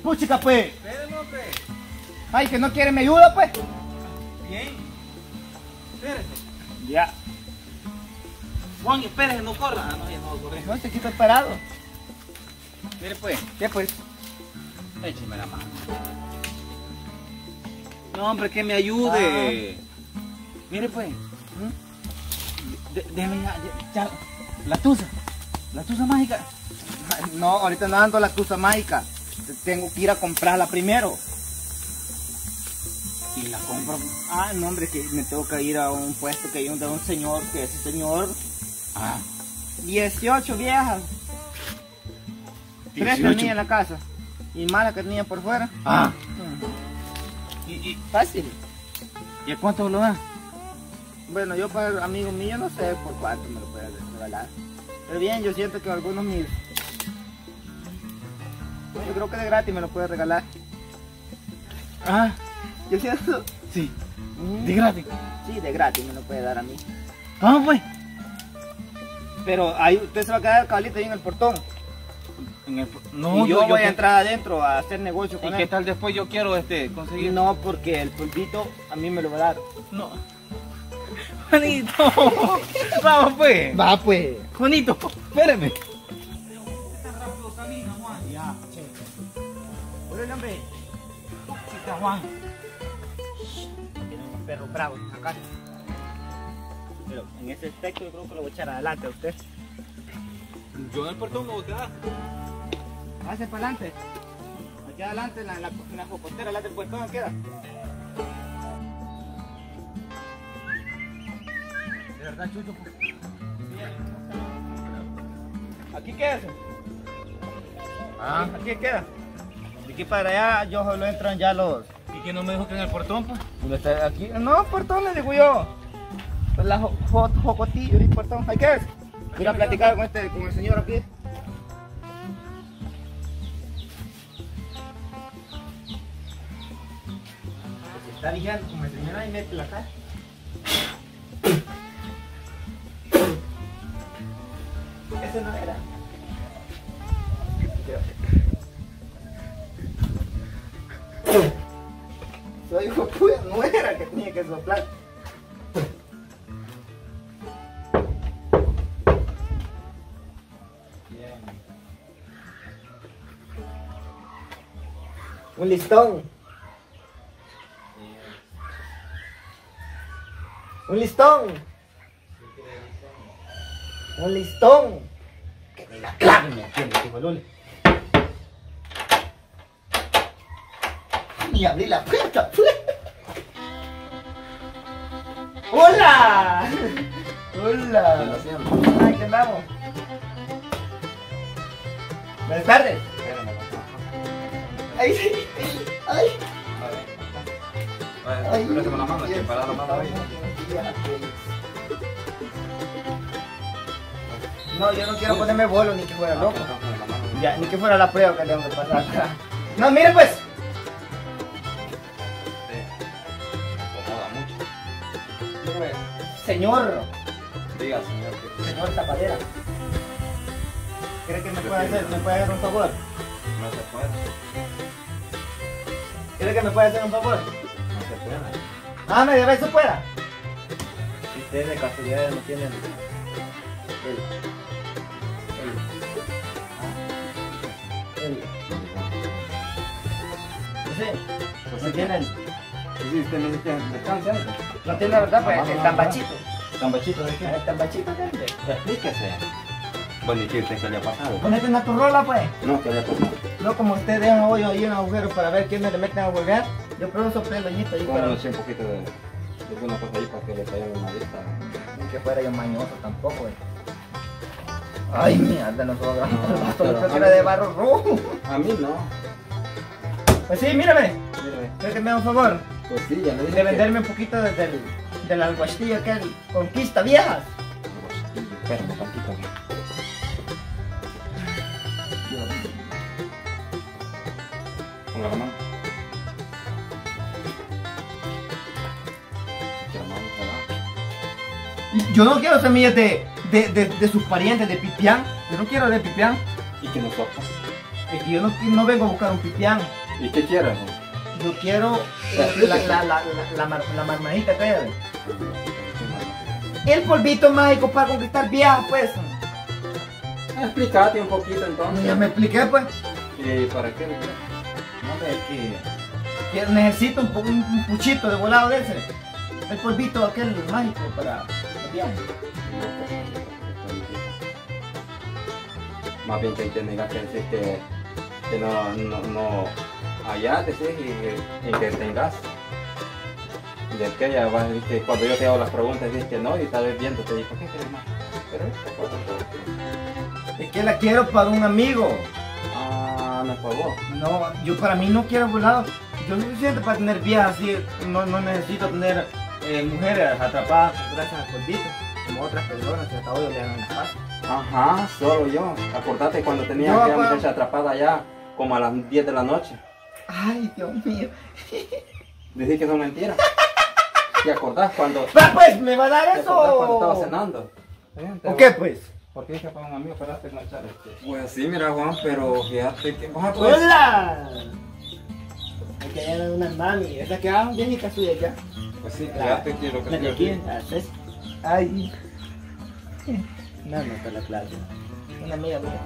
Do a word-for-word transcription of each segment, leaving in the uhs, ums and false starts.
Puchica, pues. Espérenme, hombre. Ay, que no quiere me ayuda, pues. Bien. Espérese. Ya. Juan, espérese, no corra. Ah, no, ya no va a correr. No, te quito parado. Mire, pues. ¿Qué, pues? Écheme la mano. No, hombre, que me ayude. Ah. Mire, pues. ¿Mm? De- Deme ya, ya, ya. La tusa. La tusa mágica. No, ahorita no ando la tusa mágica. Tengo que ir a comprarla primero. Y la compro. Ah, no, hombre, que me tengo que ir a un puesto que hay de un señor, que ese señor... Ah. dieciocho viejas. Tres dieciocho. tenía en la casa. Y más la que tenía por fuera. Ah. Mm. Y, y, Fácil. ¿Y a cuánto lo dan? Bueno, yo para amigo mío no sé por cuánto me lo puede regalar. Pero bien, yo siento que algunos mis... Yo creo que de gratis me lo puede regalar. Ah. Yo siento... Sí. Mm. De gratis. Sí, de gratis me lo puede dar a mí. Ah, pues. Pero ahí usted se va a quedar cabalito ahí en el portón. En el, no, y yo, voy a entrar adentro a hacer negocio con ¿Y él. qué tal después yo quiero este conseguir? No, porque el polvito a mí me lo va a dar. No. Juanito. Vamos pues. Va pues. Juanito, espéreme. Ya, che. Órale, hombre. Chica Juan. Tienen unos perros bravos acá. Pero en ese aspecto yo creo que lo voy a echar adelante a usted. Yo en el portón me voy a quedar. Hace para adelante. Aquí adelante en la, en la, en la jocotera, adelante del puertón queda. De verdad, Chucho. Aquí queda. Ah. Aquí queda. De aquí para allá yo solo entran ya los... ¿Y quién no me dijo que en el portón, pues? ¿Dónde está? Aquí. No, portón le digo yo. Pues la jo- jo- jocotillo y portón. ¿Hay qué es? Ir a platicar con este, con el señor aquí. Se está ligando como el señor ahí, mete la cara. Ese no era. Soy hijo puya, no era que tenía que soplar. Bien. Un listón. Un listón. Un listón. Que me la clave, me entiende, que bolule. Ni abrí la puerta. ¡Hola! ¡Hola! Ay, ¿qué andamos? Buenas tardes. Ay, sí. Ay. Ay, espérate con la mano, que para la mano ahí. No, yo no quiero ponerme bolo ni que fuera loco. Ya, ni que fuera la prueba que tengo que pasar. No, mire pues. Señor, Diga, señor, que señor tapadera. ¿Cree que me puede hacer, me puede hacer un favor? no se puede. ¿Cree que me puede hacer un favor? No se puede. Ah, me debe eso pueda. Si ustedes de casualidad no tienen el, el, el, no sé, pues no tienen, Sí, usted necesita descanso. no tiene verdad, pues el tambachito, Tambachito, ¿de qué? el tambachito grande. Explíquese. Bueno, ¿y qué usted qué le ha pasado? Ponete una turrola, pues. No, ¿qué le ha pasado? No, como usted deja un hoyo ahí, un agujero para ver quién me le meten a volver. Yo pruebo un soplé el hoyito ahí para Pónganos un poquito de, de alguna cosa ahí para que le caiga una vista. ni que fuera yo mañoso tampoco, eh. Ay, mierda, no sobra. pero- Esto era de barro rojo. A mí no. Pues sí, mírame. Mírame. ¿Cree que me da un favor? Pues sí, ya le dije. De venderme un poquito de- del, del alguacillo que él conquista viejas. Que... Espérame tantito. Ponga la mano. Echa la mano, ojalá. Yo no quiero semillas de, de, de, de sus parientes, de pipián. Yo no quiero de pipián. Y que nos toca. Es que yo no, no vengo a buscar un pipián. ¿Y qué quieres? Yo quiero la, la, la, la, la, mar, la marmanita aquella. El polvito mágico para conquistar viejas, pues. Explícate un poquito entonces. Ya me expliqué, pues. ¿Y para qué lo quieres? No sé, que, que necesito un, un, un puchito de volado de ese. El polvito aquel mágico para los viajes. Más bien que ahí tengas que decir que, que no, no, no, allá decís y, y que tengas. Y es que ya vas a decir que cuando yo te hago las preguntas dices que no y tal vez viendo te digo, ¿por qué quieres más? Pero esto Es que la quiero para un amigo. Ah, no es para vos. No, yo para mí no quiero volado. Yo no suficiente para tener viejas así. No, no necesito tener eh, mujeres atrapadas gracias al polvito. Como otras personas que hasta hoy le dan en la paz. Ajá, solo yo. Acordate cuando tenía No, aquella pues. muchacha atrapada allá, como a las diez de la noche. Ay, Dios mío. Decís que son mentiras. ¿Te acordás cuando... Va, pues, ¿me va a dar ¿Te acordás cuando estaba eso? cenando? ¿O qué, pues? ¿Por qué dije para un amigo? Espérate con echar este. Pues sí, mira Juan, pero fíjate que... Baja pues. ¡Hola! Aquí hay unas mami. Esas que hagan viejitas suyas ya. Pues sí, fíjate que lo que La de te aquí, ¿haces? Ay. No, no está la clase. Una amiga mía.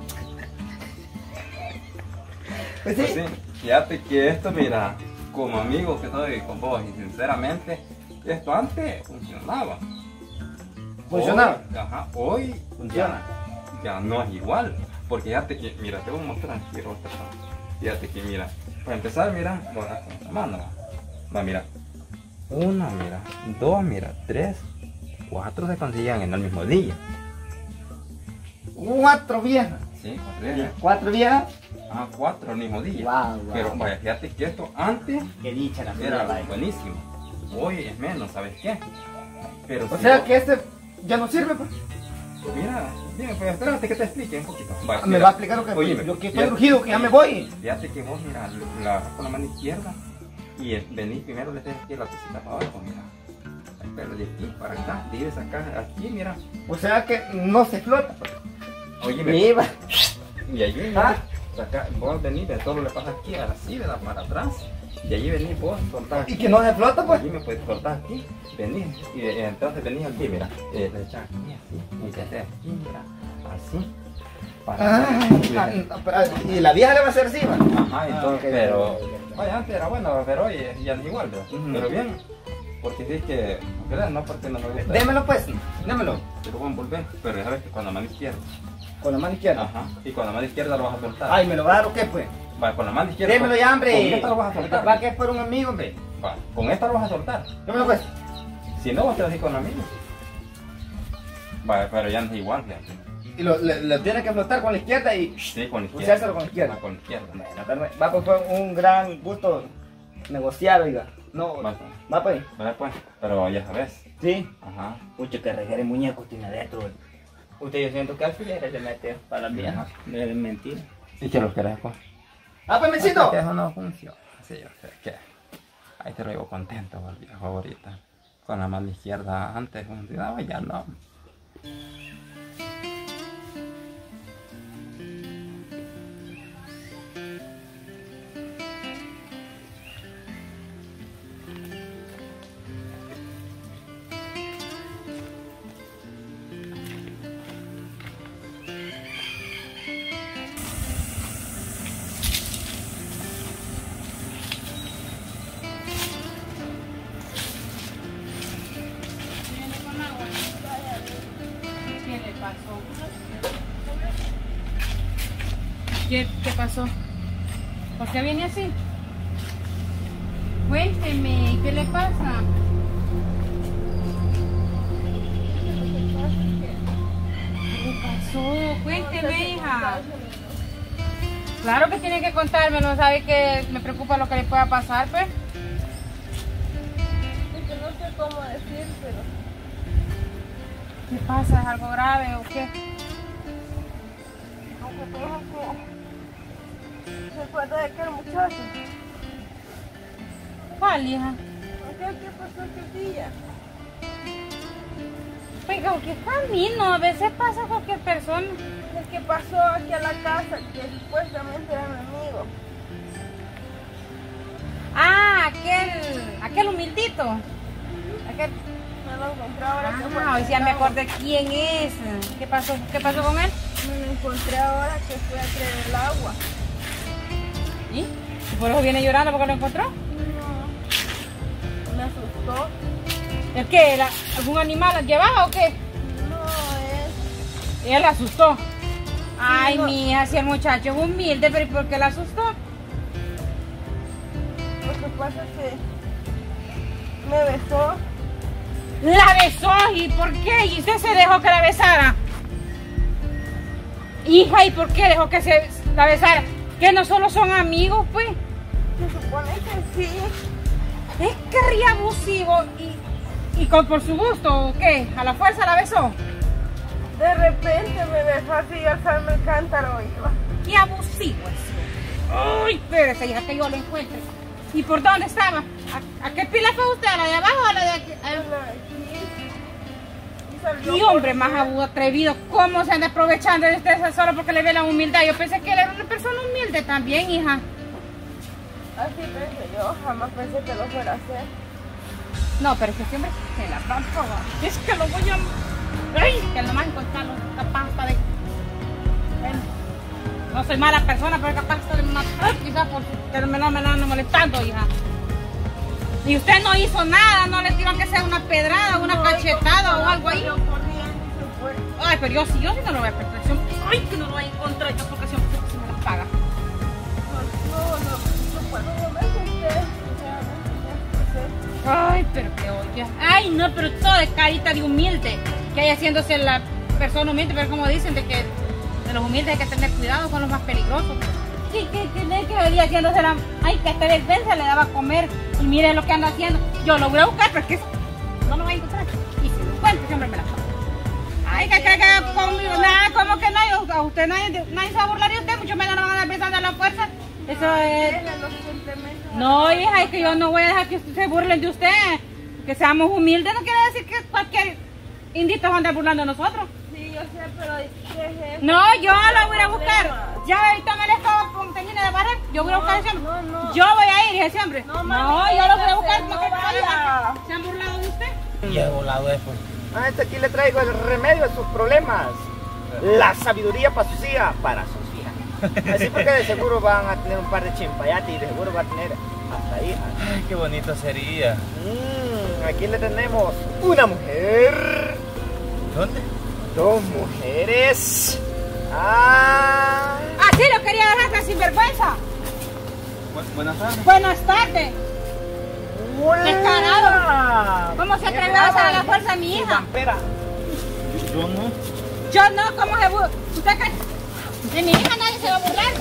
Pues sí. Pues sí, fíjate que esto, mira, como amigo que estoy con vos y sinceramente, esto antes funcionaba. ¿Funcionaba? Hoy, ajá, hoy Funciona. Ya, ya no es igual. Porque fíjate que, mira, te voy a mostrar, quiero otra cosa. Fíjate que, mira, para empezar, mira, voy a dar con la mano. Va, mira. Una, mira, dos, mira, tres, cuatro se consiguen en el mismo día. Cuatro viejas. Sí, cuatro días. Cuatro viejas. Ah, cuatro el mismo día. Wow, wow. Pero vaya, fíjate que esto antes Qué dicha la era mía. buenísimo. Hoy es menos, ¿sabes qué? Pero O si sea vos- que este ya no sirve, pues. Mira, bien, pues espérate que te explique un poquito. Vaya, Ah, Me mira, va a explicar lo que óyeme, yo que estoy fíjate- urgido, que ya me voy. Fíjate que vos, mira, la agarras con la mano izquierda y eh, venís primero, le tienes aquí la cosita para abajo, mira. Pero de aquí para acá, tienes acá, aquí, mira. O sea que no se flota. Pues. Óyeme, Viva. y allí, Ah. mira, acá, vos venís, de todo le pasa aquí, así, ¿verdad? Para atrás. Y allí venís vos, soltás Y aquí. que no se flota, pues. Allí me puedes cortar aquí, venís, y eh, entonces venís aquí, mira, eh, le echas aquí, así, y te haces aquí, mira, así, para Ah, atrás. ah, y la vieja le va a hacer así, va. Ajá, Ah, entonces, ok, pero, ok, ok. oye, antes era bueno, pero hoy ya no es igual, ¿verdad? Ujú. Pero bien, porque sí que, ¿verdad? No porque no me gusta. Démelo, pues. Démelo. Te lo voy a envolver, pero ya sabes que con la mano izquierda. Con la mano izquierda. Ajá, y con la mano izquierda lo vas a soltar. Ay, ¿me lo va a dar o qué, pues? Va, con la mano izquierda. Démelo ya, hombre. Con esta lo vas a soltar. Va que es por un amigo, hombre. Va, con esta lo vas a soltar. Démelo, pues. Si no, vas a decir con la misma. Va, pero ya no es igual, fíjate. Y lo, le, lo tiene que flotar con la izquierda y... Sí, con la izquierda. Usárselo con la izquierda. Ah, con la izquierda. Bueno, pero va, pues fue un gran gusto negociar, oiga. No, Va, va, pues. va, pues, pero ya sabes. Sí. Ajá. Mucho que requiere muñeco tiene adentro. Usted yo siento que alfileres le mete para las viejas. Es mentira. ¿Y qué lo querés, pues? Ah, pues, mesito. Que eso no funciona. Sí, yo sé que ahí te lo digo contento, el viejo ahorita. Con la mano izquierda antes funcionaba, ya no. ¿Qué le pasó? ¿Qué, qué pasó? ¿Por qué viene así? Cuénteme, ¿qué le pasa? ¿Qué le pasó? Cuénteme, hija. Claro que tiene que contármelo, sabe que me preocupa lo que le pueda pasar, pues. Es que no sé cómo decírselo. ¿Qué pasa? ¿Es algo grave o qué? Aunque tengo que... ¿Se acuerda de aquel muchacho? ¿Cuál, hija? Aquel que pasó aquel día. Oiga, ¿qué camino? A veces pasa cualquier persona. Es que pasó aquí a la casa, que supuestamente era mi amigo. Ah, aquel, aquel humildito. Aquel. Me lo encontré ahora que fue. Ah, hoy ya me acordé quién es. ¿Qué pasó? ¿Qué pasó con él? Me lo encontré ahora que fui a traer el agua. ¿Y? ¿Por eso viene llorando porque lo encontró? No. Me asustó. ¿El qué? ¿Era ¿Algún animal llevaba o qué? No, es... Él la asustó. Ay, no. mi hija, si el muchacho es humilde, pero ¿y por qué la asustó? Lo que pasa es que me besó. La besó, ¿y por qué? ¿Y usted se dejó que la besara? Hija, ¿y por qué dejó que se la besara? Que no solo son amigos, pues. Se supone que sí. Es que ría abusivo y, y con, por su gusto, ¿o qué? ¿A la fuerza la besó? De repente me besó así y alzarme el cántaro iba. ¡Qué abusivo es! ¡Ay, espérese, hija, que yo lo encuentre! ¿Y por dónde estaba? ¿A, a qué pila fue usted? ¿A la de abajo o a la de aquí? A- Y salió Y hombre más corriendo. atrevido, ¿cómo se anda aprovechando de usted solo porque le ve la humildad? Yo pensé que él era una persona humilde también, hija. Así pensé yo, jamás pensé que lo fuera a hacer. No, pero es que siempre se la trampa. Es que lo voy a... ¡Ay! Que nomás encontrarlo capaz hasta de... Bueno, no soy mala persona, pero capaz hasta de matar, quizás por que no me no me ando molestando, hija. Y usted no hizo nada, no le tiró que sea una pedrada, una No, cachetada no, o algo ahí. salió corriendo y se fue. Ay, pero yo sí, yo sí no lo voy a prestar. Ay, que no lo voy a encontrar yo porque siempre se me la paga. No, no, no, no puedo, no me asusté. Sinceramente, me asusté. Ay, pero que oye. Ay, no, pero todo de carita de humilde. Que hay haciéndose la persona humilde, pero como dicen de que de los humildes hay que tener cuidado, son los más peligrosos. ¿Qué, qué, qué, qué, qué venía haciéndose la... Ay, que hasta vergüenza le daba a comer. Y miren lo que anda haciendo. Yo lo voy a buscar, pero es que eso no lo voy a encontrar. Y si lo encuentro, siempre me la pago. Ay, que cree que conmigo, nada, como que no, a usted nadie, nadie se va a burlar de usted, mucho menos no van a dar besando a la fuerza. Eso es... Déjenlo simplemente. No, hija, es que yo no voy a dejar que se burlen de usted. Que seamos humildes no quiere decir que cualquier indito va a andar burlando de nosotros. Sí, yo sé, pero ¿qué es eso? No, yo lo voy a buscar. Problema. Ya ahorita me la estaba con termine de barrer. Yo voy a buscar ese hombre. no, no. Yo voy a ir ese hombre. No, No, mami, yo lo voy a buscar. no porque vaya. ¿Se han burlado de usted? Y he volado eso. Ah, este aquí le traigo el remedio a sus problemas. La sabiduría para sus hijas, para sus hijas. Así porque de seguro van a tener un par de chimpayates y de seguro va a tener hasta hijas. Ay, qué bonito sería. Mm, aquí le tenemos una mujer, ¿Dónde? dos mujeres. Ah, Así lo quería dejar tan sinvergüenza. Bu- buenas tardes. Buenas tardes. hola. Descarado. ¿Cómo se atreve a hacer a la fuerza a mi hija? Espera. Yo no. Yo no, ¿cómo se burla? ¿Usted cree? De mi hija nadie se va a burlar.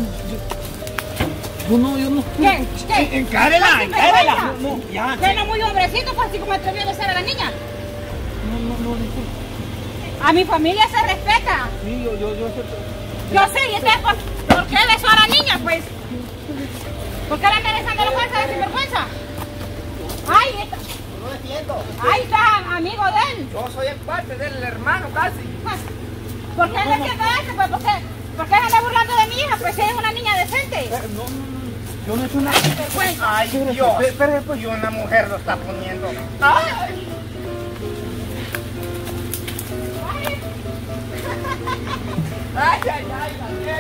Yo no, yo no. ¿Qué? ¿Qué? Encárela, ¿Estás encárela. sinvergüenza? No, ya. Usted no es muy hombrecito, pues así como atrevió a besar a la niña. No, no, no, disculpe. A mi familia se respeta. Sí, yo, yo, yo. Yo sé, y entonces, ¿por, ¿por qué besó a la niña, pues? ¿Por qué la anda besando la fuerza de sinvergüenza? Ay, está, No defiendo. ay, está amigo de él. Yo soy el parte del hermano casi. Pues, ¿por qué anda haciendo eso? Pues, ¿por qué, ¿por qué se anda burlando de mi hija? Pues ella es una niña decente. No, no, no. Yo no he hecho nada. Vergüenza. Ay, Dios. Pero pues yo una mujer lo está poniendo. Ay. Ay, ay, ay, Daniel.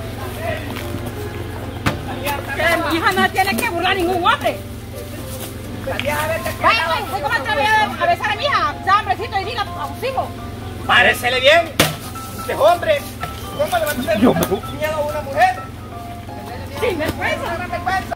Que mi hija no tiene que burlar a ningún hombre. Daniel, vete acá. Vaya, pues, ¿cómo atrevió a besar a mi hija? Sea hombrecito y diga abusivo. Páresele bien. Usted es hombre. ¿Cómo le va a tener Yo miedo a una mujer? Sin vergüenza. Una vergüenza.